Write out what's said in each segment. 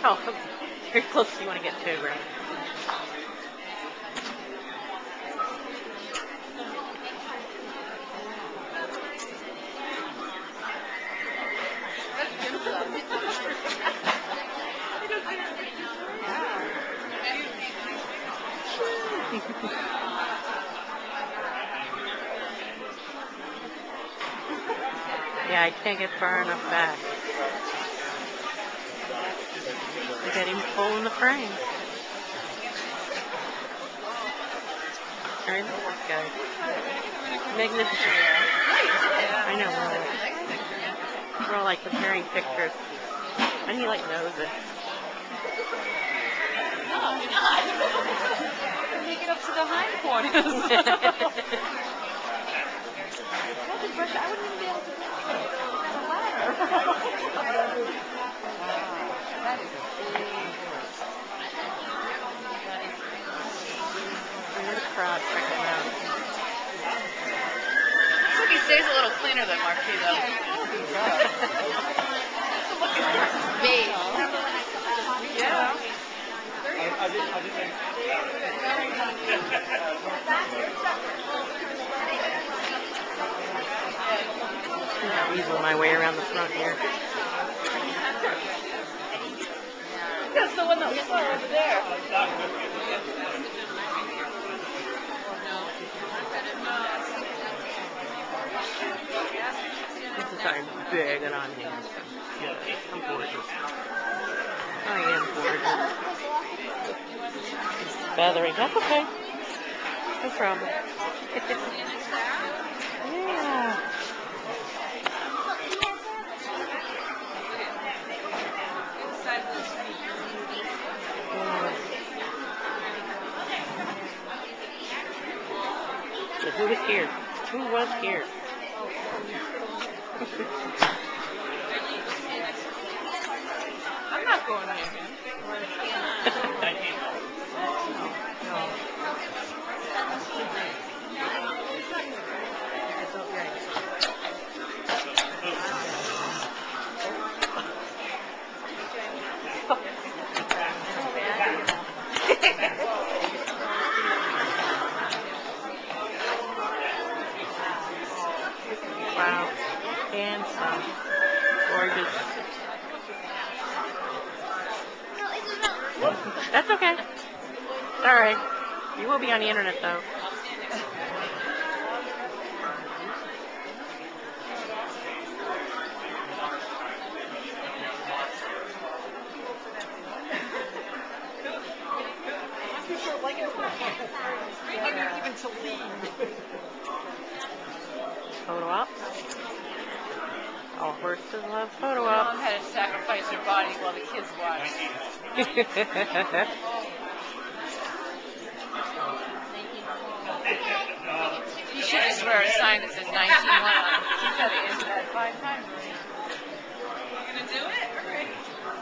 Oh, very close you want to get to, right? Yeah, I can't get far enough back. Look at him pulling the frame. Alright, look at this guy. Magnificent. I know, we're all like comparing pictures. And he like knows it. Make it up to the hindquarters. I wouldn't even be able to do it. The ladder. That is a big horse. Look at the crowd checking him out. Looks like he stays a little cleaner than Marquis, though. Look at this beige. Yeah. I'm weasel my way around the front here. That's the one that we saw over there. This is how big and I'm handsome. I'm gorgeous. I am gorgeous. Feathery. That's okay. No problem. Yeah. So who was here? Who was here? I'm not going near him. Wow. Handsome. Gorgeous. That's okay. It's alright. You will be on the internet though. Photo op. All horses love photo Mom ops. had to sacrifice her body while the kids watched. You should just wear a sign that says 19 on it. She's got to answer that 5 times already. You gonna do it? All right.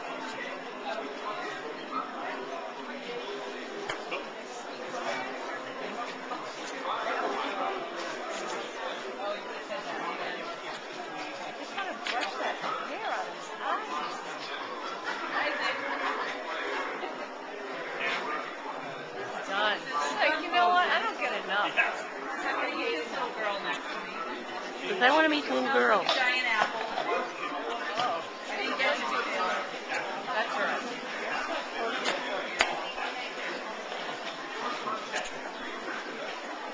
Done. Like, you know what? I don't get enough. This little girl next to me. Because I want to meet the little girl.